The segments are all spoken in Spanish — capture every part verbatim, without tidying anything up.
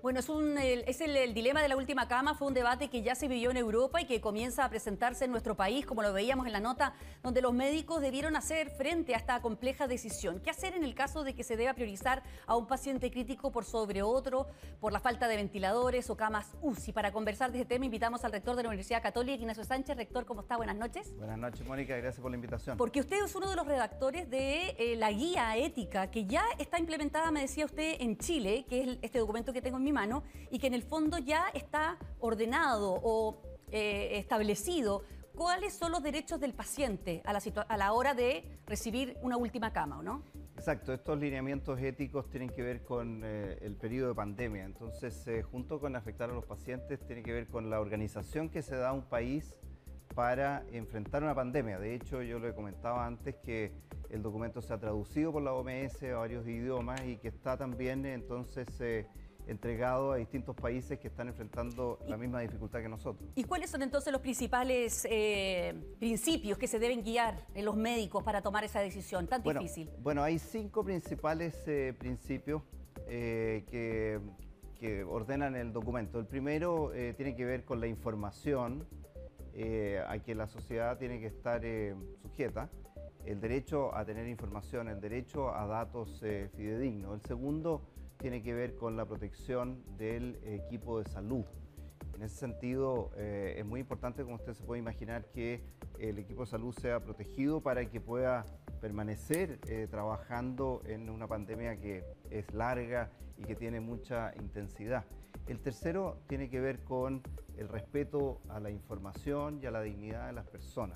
Bueno, es, un, el, es el, el dilema de la última cama, fue un debate que ya se vivió en Europa y que comienza a presentarse en nuestro país, como lo veíamos en la nota, donde los médicos debieron hacer frente a esta compleja decisión. ¿Qué hacer en el caso de que se deba priorizar a un paciente crítico por sobre otro, por la falta de ventiladores o camas U C I? Para conversar de este tema invitamos al rector de la Universidad Católica, Ignacio Sánchez. Rector, ¿cómo está? Buenas noches. Buenas noches, Mónica, gracias por la invitación. Porque usted es uno de los redactores de eh, la guía ética que ya está implementada, me decía usted, en Chile, que es este documento que tengo en mi mano, y que en el fondo ya está ordenado o eh, establecido cuáles son los derechos del paciente a la, a la hora de recibir una última cama, ¿o no? Exacto, estos lineamientos éticos tienen que ver con eh, el periodo de pandemia, entonces eh, junto con afectar a los pacientes tiene que ver con la organización que se da a un país para enfrentar una pandemia. De hecho, yo le comentaba antes que el documento se ha traducido por la O M S a varios idiomas y que está también entonces eh, entregado a distintos países que están enfrentando la misma dificultad que nosotros. ¿Y cuáles son entonces los principales eh, principios que se deben guiar en los médicos para tomar esa decisión tan bueno, difícil? Bueno, hay cinco principales eh, principios eh, que, que ordenan el documento. El primero eh, tiene que ver con la información eh, a que la sociedad tiene que estar eh, sujeta. El derecho a tener información, el derecho a datos eh, fidedignos. El segundo tiene que ver con la protección del equipo de salud. En ese sentido, eh, es muy importante, como usted se puede imaginar, que el equipo de salud sea protegido para que pueda permanecer eh, trabajando en una pandemia que es larga y que tiene mucha intensidad. El tercero tiene que ver con el respeto a la información y a la dignidad de las personas.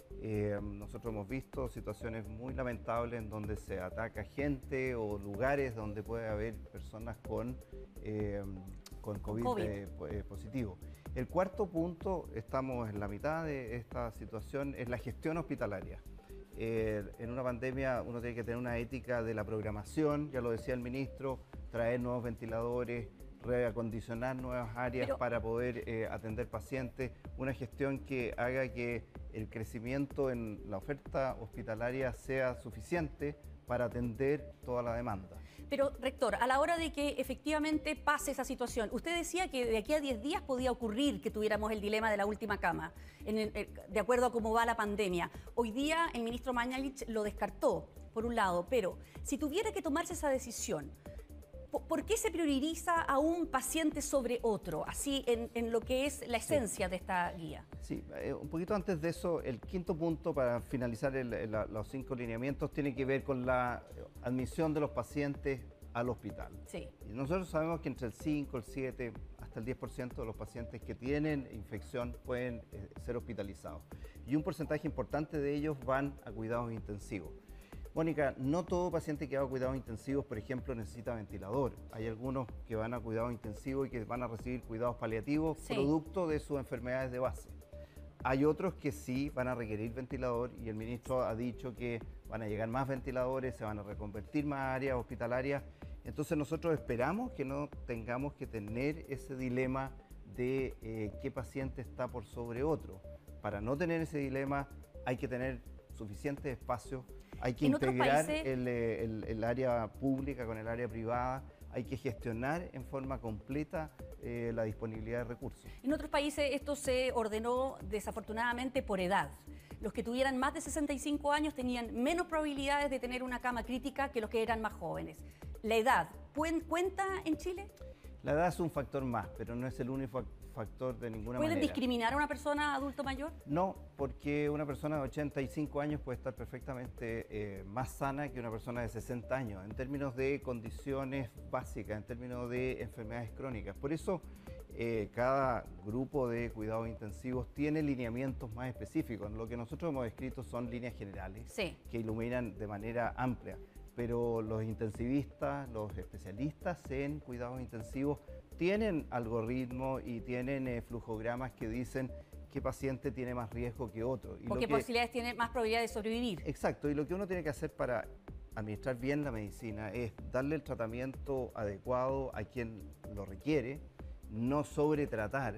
Eh, nosotros hemos visto situaciones muy lamentables en donde se ataca gente o lugares donde puede haber personas con, eh, con COVID, COVID. Eh, eh, positivo. El cuarto punto, estamos en la mitad de esta situación, es la gestión hospitalaria. Eh, en una pandemia uno tiene que tener una ética de la programación, ya lo decía el ministro, traer nuevos ventiladores, reacondicionar nuevas áreas Pero... para poder eh, atender pacientes, una gestión que haga que el crecimiento en la oferta hospitalaria sea suficiente para atender toda la demanda. Pero, rector, a la hora de que efectivamente pase esa situación, usted decía que de aquí a diez días podía ocurrir que tuviéramos el dilema de la última cama, en el, de acuerdo a cómo va la pandemia. Hoy día el ministro Mañalich lo descartó, por un lado, pero si tuviera que tomarse esa decisión, ¿por qué se prioriza a un paciente sobre otro, así en, en lo que es la esencia sí. de esta guía? Sí, eh, un poquito antes de eso, el quinto punto para finalizar el, el, los cinco lineamientos tiene que ver con la admisión de los pacientes al hospital. Sí. Y nosotros sabemos que entre el cinco, el siete, hasta el diez por ciento de los pacientes que tienen infección pueden eh, ser hospitalizados. Y un porcentaje importante de ellos van a cuidados intensivos. Mónica, no todo paciente que va a cuidados intensivos, por ejemplo, necesita ventilador. Hay algunos que van a cuidados intensivos y que van a recibir cuidados paliativos sí. producto de sus enfermedades de base. Hay otros que sí van a requerir ventilador y el ministro ha dicho que van a llegar más ventiladores, se van a reconvertir más áreas hospitalarias. Entonces nosotros esperamos que no tengamos que tener ese dilema de eh, qué paciente está por sobre otro. Para no tener ese dilema hay que tener suficientes espacios. Hay que integrar países... el, el, el área pública con el área privada, hay que gestionar en forma completa eh, la disponibilidad de recursos. En otros países esto se ordenó desafortunadamente por edad. Los que tuvieran más de sesenta y cinco años tenían menos probabilidades de tener una cama crítica que los que eran más jóvenes. ¿La edad cuenta en Chile? La edad es un factor más, pero no es el único factor de ninguna ¿Pueden manera. ¿Pueden discriminar a una persona adulto mayor? No, porque una persona de ochenta y cinco años puede estar perfectamente eh, más sana que una persona de sesenta años, en términos de condiciones básicas, en términos de enfermedades crónicas. Por eso, eh, cada grupo de cuidados intensivos tiene lineamientos más específicos. Lo que nosotros hemos escrito son líneas generales sí. que iluminan de manera amplia. Pero los intensivistas, los especialistas en cuidados intensivos tienen algoritmos y tienen eh, flujogramas que dicen qué paciente tiene más riesgo que otro. Y o qué que, posibilidades tiene más probabilidad de sobrevivir. Exacto, y lo que uno tiene que hacer para administrar bien la medicina es darle el tratamiento adecuado a quien lo requiere, no sobretratar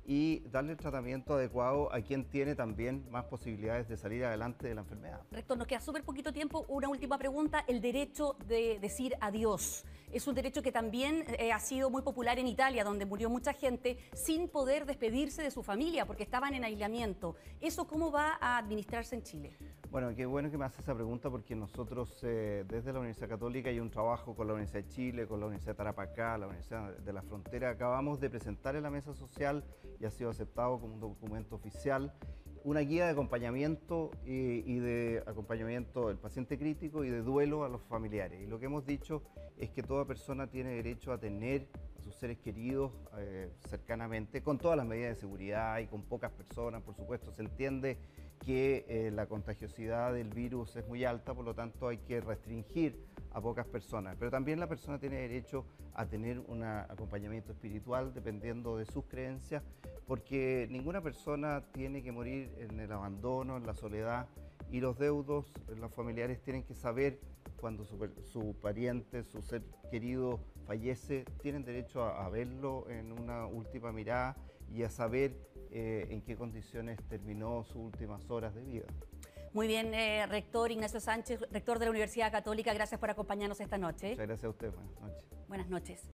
y darle el tratamiento adecuado a quien tiene también más posibilidades de salir adelante de la enfermedad. Rector, nos queda súper poquito tiempo. Una última pregunta. El derecho de decir adiós. Es un derecho que también eh, ha sido muy popular en Italia, donde murió mucha gente sin poder despedirse de su familia porque estaban en aislamiento. ¿Eso cómo va a administrarse en Chile? Bueno, qué bueno que me hace esa pregunta porque nosotros eh, desde la Universidad Católica hay un trabajo con la Universidad de Chile, con la Universidad de Tarapacá, la Universidad de la Frontera. Acabamos de presentar en la mesa social y ha sido aceptado como un documento oficial una guía de acompañamiento y, y de acompañamiento del paciente crítico y de duelo a los familiares. Y lo que hemos dicho es que toda persona tiene derecho a tener a sus seres queridos eh, cercanamente, con todas las medidas de seguridad y con pocas personas, por supuesto. Se entiende que eh, la contagiosidad del virus es muy alta, por lo tanto hay que restringir a pocas personas, pero también la persona tiene derecho a tener un acompañamiento espiritual dependiendo de sus creencias, porque ninguna persona tiene que morir en el abandono, en la soledad, y los deudos, los familiares tienen que saber cuando su, su pariente, su ser querido fallece, tienen derecho a, a verlo en una última mirada y a saber eh, en qué condiciones terminó sus últimas horas de vida. Muy bien, eh, rector Ignacio Sánchez, rector de la Universidad Católica, gracias por acompañarnos esta noche. Muchas gracias a usted, buenas noches. Buenas noches.